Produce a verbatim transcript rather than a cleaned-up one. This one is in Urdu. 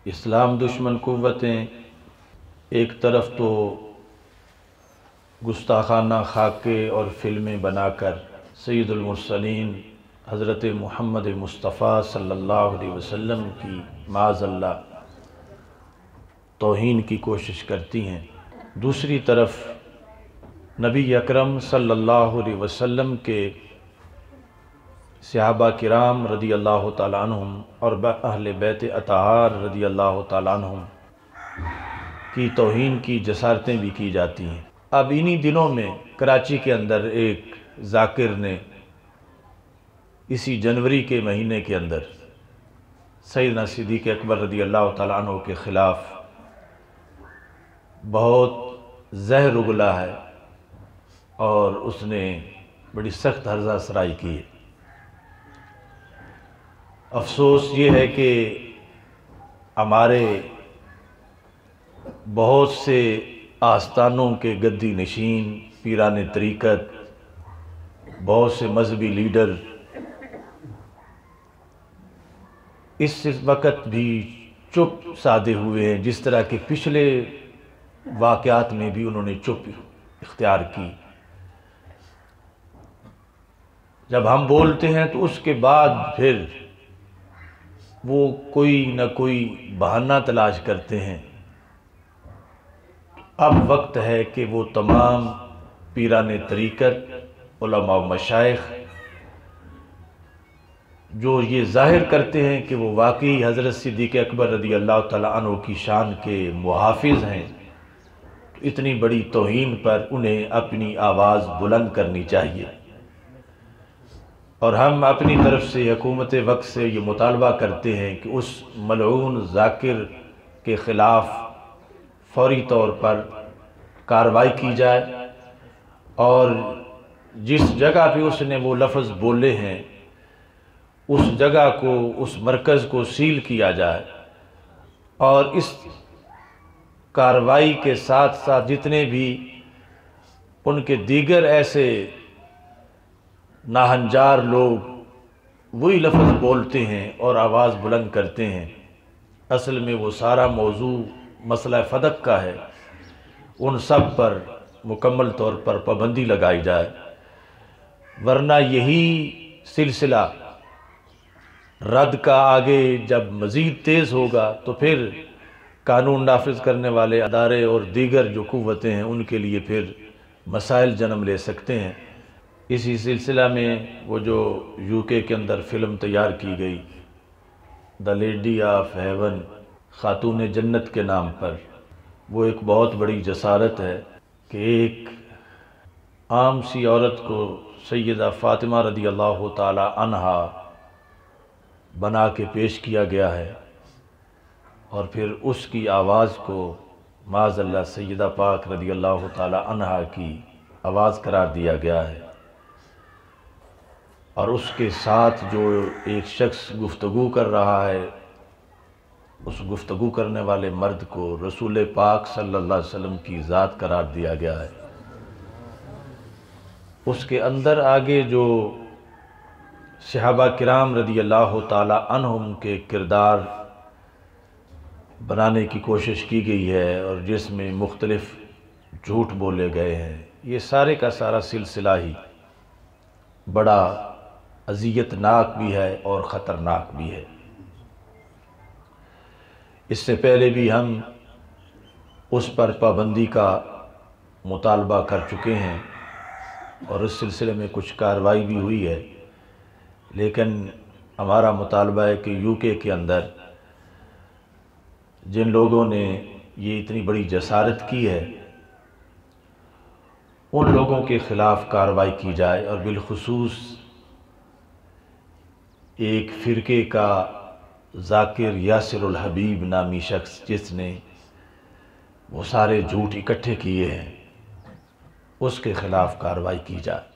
اسلام دشمن قوتیں ایک طرف تو گستاخانہ خاکے اور فلمیں بنا کر سید المرسلین حضرت محمد مصطفیٰ صلی اللہ علیہ وسلم کی معاذ اللہ توہین کی کوشش کرتی ہیں، دوسری طرف نبی اکرم صلی اللہ علیہ وسلم کے صحابہ کرام رضی اللہ تعالیٰ عنہم اور اہل بیت اطہار رضی اللہ تعالیٰ عنہم کی توہین کی جسارتیں بھی کی جاتی ہیں۔ اب انہی دنوں میں کراچی کے اندر ایک ذاکر نے اسی جنوری کے مہینے کے اندر سیدنا صدیق اکبر رضی اللہ تعالیٰ عنہ کے خلاف بہت زہر اگلا ہے اور اس نے بڑی سخت ہرزہ سرائی کی ہے۔ افسوس یہ ہے کہ ہمارے بہت سے آستانوں کے گدی نشین، پیران طریقت، بہت سے مذہبی لیڈر اس وقت بھی چپ سادے ہوئے ہیں، جس طرح کہ پچھلے واقعات میں بھی انہوں نے چپ اختیار کی۔ جب ہم بولتے ہیں تو اس کے بعد پھر وہ کوئی نہ کوئی بہانہ تلاش کرتے ہیں۔ اب وقت ہے کہ وہ تمام پیران طریقت، علماء و مشائخ جو یہ ظاہر کرتے ہیں کہ وہ واقعی حضرت صدیق اکبر رضی اللہ تعالیٰ عنہ کی شان کے محافظ ہیں، اتنی بڑی توہین پر انہیں اپنی آواز بلند کرنی چاہیے۔ اور ہم اپنی طرف سے حکومت وقت سے یہ مطالبہ کرتے ہیں کہ اس ملعون ذاکر کے خلاف فوری طور پر کارروائی کی جائے اور جس جگہ پہ اس نے وہ لفظ بولے ہیں اس جگہ کو، اس مرکز کو سیل کیا جائے، اور اس کارروائی کے ساتھ ساتھ جتنے بھی ان کے دیگر ایسے ناہنجار لوگ وہی لفظ بولتے ہیں اور آواز بلند کرتے ہیں، اصل میں وہ سارا موضوع مسئلہ فدق کا ہے، ان سب پر مکمل طور پر پابندی لگائی جائے، ورنہ یہی سلسلہ رد کا آگے جب مزید تیز ہوگا تو پھر قانون نافذ کرنے والے ادارے اور دیگر جو قوتیں ہیں ان کے لیے پھر مسائل جنم لے سکتے ہیں۔ اسی سلسلہ میں وہ جو یو کے کے اندر فلم تیار کی گئی دا لیڈی آف ہیون، خاتون جنت کے نام پر، وہ ایک بہت بڑی جسارت ہے کہ ایک عام سی عورت کو سیدہ فاطمہ رضی اللہ تعالی عنہا بنا کے پیش کیا گیا ہے، اور پھر اس کی آواز کو معاذ اللہ سیدہ پاک رضی اللہ تعالی عنہا کی آواز قرار دیا گیا ہے، اور اس کے ساتھ جو ایک شخص گفتگو کر رہا ہے اس گفتگو کرنے والے مرد کو رسول پاک صلی اللہ علیہ وسلم کی ذات قرار دیا گیا ہے۔ اس کے اندر آگے جو صحابہ کرام رضی اللہ تعالی عنہم کے کردار بنانے کی کوشش کی گئی ہے اور جس میں مختلف جھوٹ بولے گئے ہیں، یہ سارے کا سارا سلسلہ ہی بڑا اذیت ناک بھی ہے اور خطرناک بھی ہے۔ اس سے پہلے بھی ہم اس پر پابندی کا مطالبہ کر چکے ہیں اور اس سلسلے میں کچھ کارروائی بھی ہوئی ہے، لیکن ہمارا مطالبہ ہے کہ یو کے کے اندر جن لوگوں نے یہ اتنی بڑی جسارت کی ہے ان لوگوں کے خلاف کارروائی کی جائے، اور بالخصوص ایک فرقے کا ذاکر یاسر الحبیب نامی شخص جس نے وہ سارے جھوٹ اکٹھے کیے ہیں اس کے خلاف کارروائی کی جائے۔